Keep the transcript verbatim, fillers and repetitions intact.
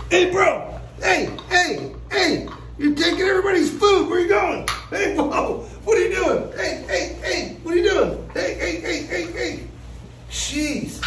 Hey, bro. Hey, hey, hey. You're taking everybody's food. Where are you going? Hey, whoa. What are you doing? Hey,